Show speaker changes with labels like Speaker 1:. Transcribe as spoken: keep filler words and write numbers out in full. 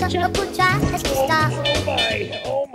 Speaker 1: Look who tries to stop.
Speaker 2: Oh my, oh